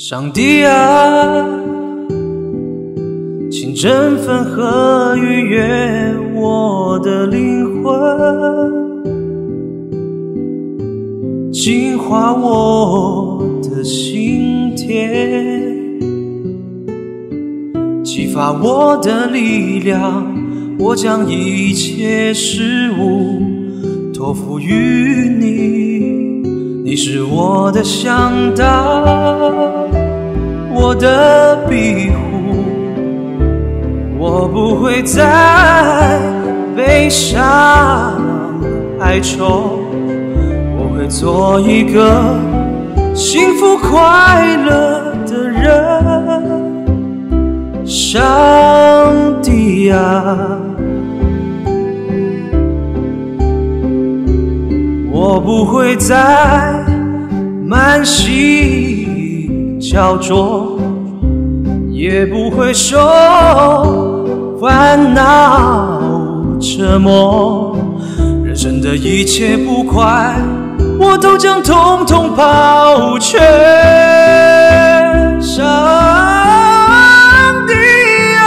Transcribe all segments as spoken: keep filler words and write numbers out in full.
上帝啊，请振奋和愉悦我的灵魂，净化我的心田，激发我的力量。我将一切事物托付于你，你是我的向导，我的庇护，我不会再悲伤哀愁，我会做一个幸福快乐的人。上帝啊，我不会再满心焦灼，也不会受烦恼折磨，人生的一切不快，我都将统统抛却。上帝啊，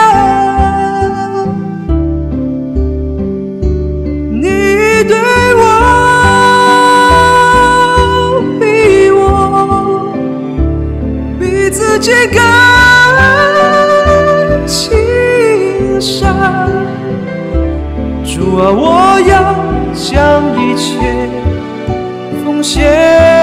你对我比我比自己更亲善，主啊，我要将一切奉献。